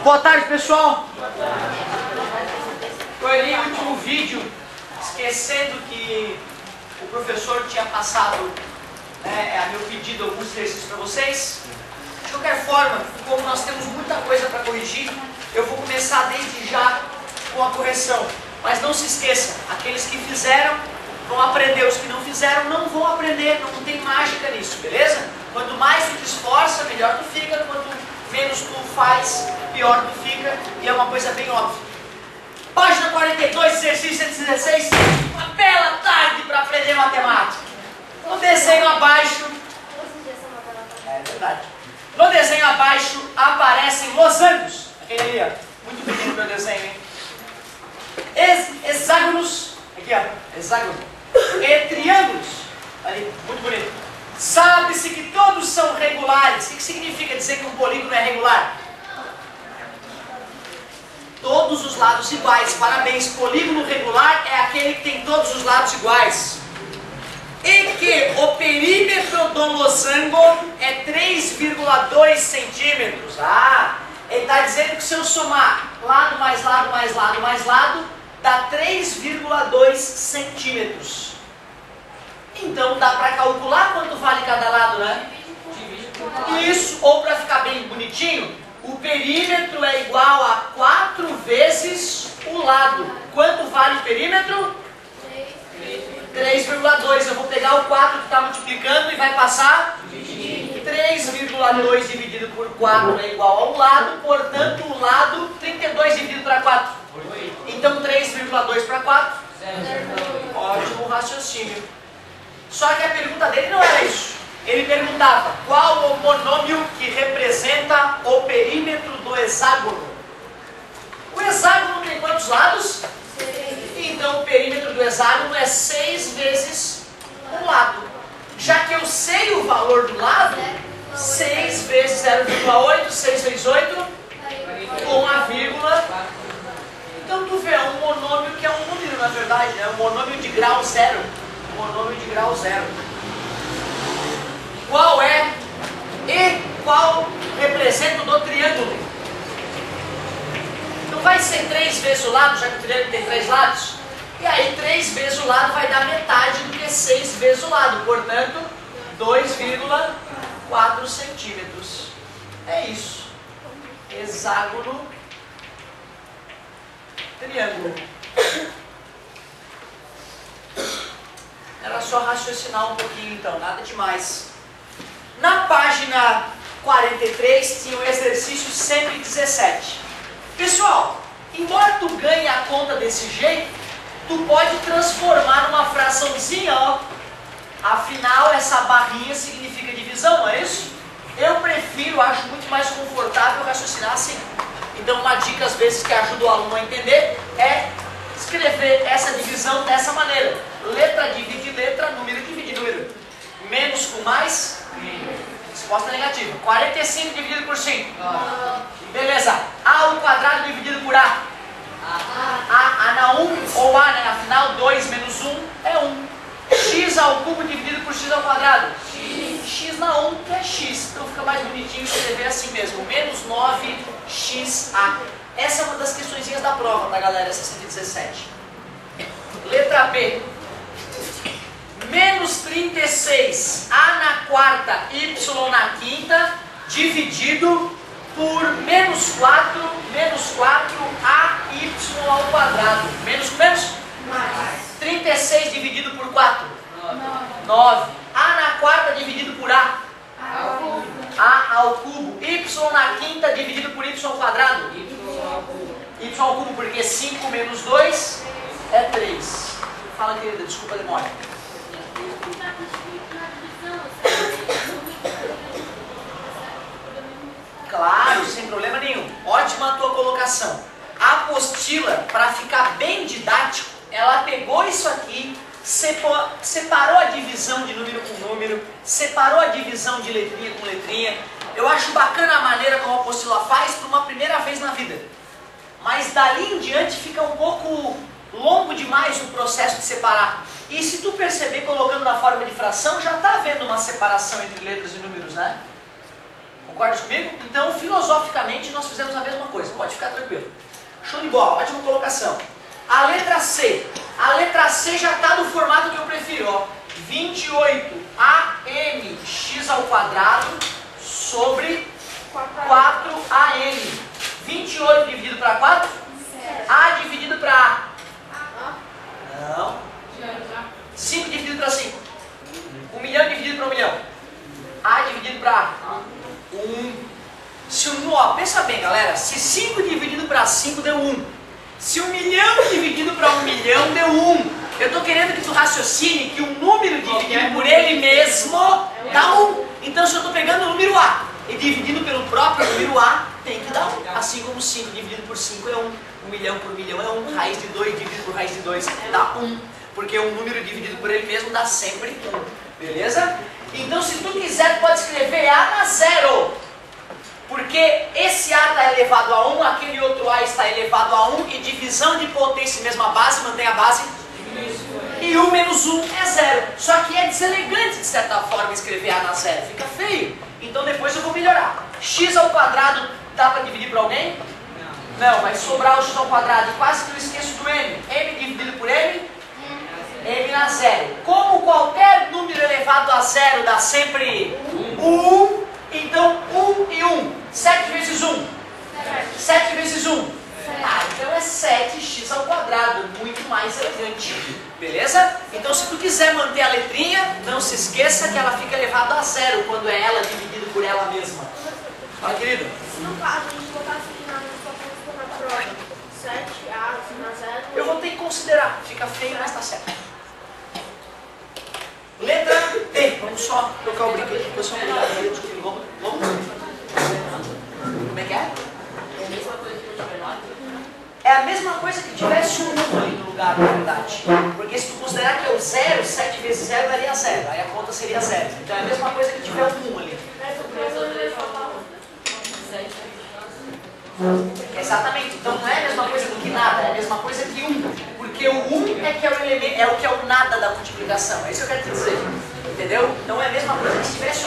Boa tarde, pessoal. Eu olhei o último vídeo, esquecendo que o professor tinha passado, a meu pedido, alguns exercícios para vocês. De qualquer forma, como nós temos muita coisa para corrigir, eu vou começar desde já com a correção. Mas não se esqueçam, aqueles que fizeram vão aprender, os que não fizeram não vão aprender, não tem mágica nisso, beleza? Quanto mais tu te esforça, melhor tu fica, quanto menos tu faz, pior tu fica, e é uma coisa bem óbvia. Página 42, exercício 116, uma bela tarde para aprender matemática. No desenho abaixo, é verdade, no desenho abaixo aparecem losangos, aquele ali, ó, muito bonito meu desenho, hein? Hexágonos, aqui ó, hexágono, e triângulos, ali, muito bonito. Sabe-se que todos são regulares. O que significa dizer que um polígono é regular? Todos os lados iguais. Parabéns, polígono regular é aquele que tem todos os lados iguais. E que o perímetro do losango é 3,2 centímetros. Ele está dizendo que se eu somar lado mais lado mais lado mais lado, dá 3,2 centímetros. Então dá para calcular quanto vale cada lado, né? Isso, ou para ficar bem bonitinho, o perímetro é igual a 4 vezes o lado. Quanto vale o perímetro? 3,2. Eu vou pegar o 4 que está multiplicando e vai passar 3,2 dividido por 4 é igual ao lado, portanto o lado 32 dividido para 4. Então 3,2 para 4. Ótimo raciocínio. Só que a pergunta dele não era isso. Ele perguntava qual o monômio que representa o perímetro do hexágono. O hexágono tem quantos lados? 6. Então o perímetro do hexágono é 6 vezes o lado. Já que eu sei o valor do lado, 6 vezes 0,8, 6 vezes 8, com a vírgula. Então tu vê, é um monômio que é um número na verdade, é um monômio de grau zero. Monômio de grau zero. Qual é e qual representa o do triângulo? Não vai ser 3 vezes o lado, já que o triângulo tem 3 lados? E aí 3 vezes o lado vai dar metade do que 6 vezes o lado. Portanto, 2,4 centímetros. É isso. Hexágono, triângulo. Era só raciocinar um pouquinho então, nada demais. Na página 43 tinha o exercício 117. Pessoal, embora tu ganhe a conta desse jeito, tu pode transformar numa fraçãozinha, ó. Afinal, essa barrinha significa divisão, não é isso? Eu prefiro, acho muito mais confortável raciocinar assim. Então uma dica às vezes que ajuda o aluno a entender é escrever essa divisão dessa maneira. Letra divide letra, número divide número. Menos com mais, resposta negativa. 45 dividido por 5. Beleza. A ao quadrado dividido por A. A na 1 ou A, né? Afinal, 2 menos 1 é 1. X ao cubo dividido por X ao quadrado. X na 1 é X. Então fica mais bonitinho escrever assim mesmo. Menos 9XA. Essa é uma das questõezinhas da prova, tá galera? Essa 117. Letra B. Menos 36, A na quarta, Y na quinta, dividido por menos 4, AY ao quadrado. Menos com menos? Mais. 36 dividido por 4? 9. A na quarta dividido por A? A ao cubo. Y na quinta dividido por Y ao quadrado? Y ao cubo, porque 5 menos 2 é 3. Fala, querida, desculpa a demora. Claro, sem problema nenhum. Ótima a tua colocação. A apostila, para ficar bem didático, ela pegou isso aqui, separou a divisão de número com número, separou a divisão de letrinha com letrinha. Eu acho bacana a maneira como a apostila faz para uma primeira vez na vida. Mas dali em diante fica um pouco longo demais o processo de separar. E se tu perceber, colocando na forma de fração, já está havendo uma separação entre letras e números, né? Concorda comigo? Então, filosoficamente, nós fizemos a mesma coisa. Pode ficar tranquilo. Show de bola, ótima colocação. A letra C. A letra C já está no formato que eu prefiro, ó. 28AMx ao quadrado sobre 4AM. 28 dividido para 4? A dividido para A. Não. 5 dividido para 5. 1 milhão dividido para 1 milhão. A dividido para A. 1. Se ó, pensa bem, galera. Se 5 dividido para 5 deu 1. Se 1 milhão dividido para 1 milhão deu 1. Eu estou querendo que tu raciocine que um número dividido por ele mesmo dá 1. Então se eu estou pegando o número A e dividindo pelo próprio número A, tem que dar 1. Assim como 5 dividido por 5 é 1. 1 milhão por 1 milhão é 1. Raiz de 2 dividido por raiz de 2 dá 1. Porque um número dividido por ele mesmo dá sempre 1. Beleza? Então se tu quiser, pode escrever A na 0. Porque esse A está elevado a 1, aquele outro A está elevado a 1, e divisão de potência mesma base mantém a base. E 1 menos 1 é 0. Só que é deselegante, de certa forma, escrever A na 0. Fica feio. Então depois eu vou melhorar. X ao quadrado dá para dividir para alguém? Não, vai sobrar o x ao quadrado. E quase que eu esqueço do m. M dividido por m? M na 0. Como qualquer número elevado a 0 dá sempre 1, então 1 e 1. 7 vezes 1. 7 vezes 1. Ah, então é 7x ao quadrado, muito mais elegante. Beleza? Então se tu quiser manter a letrinha, não se esqueça que ela fica elevada a 0 quando é ela dividida por ela mesma. Fala, querido. Se no caso a gente botasse aqui na prova 7A na 0... Eu vou ter que considerar. Fica feio, mas tá certo. Letra D. Vamos só trocar o brinco aqui, pessoal. Vamos. Como é que é? É a mesma coisa que tivesse um 1 ali no lugar, na verdade. Porque se tu considerar que é o 0, 7 vezes 0 daria 0. Aí a conta seria 0. Então é a mesma coisa que tiver um 1 ali. Exatamente. Então não é a mesma coisa do que nada, é a mesma coisa que 1. Porque o 1 é que é o elemento, é o que é o nada da multiplicação. É isso que eu quero te dizer. Entendeu? Então é a mesma coisa que se tivesse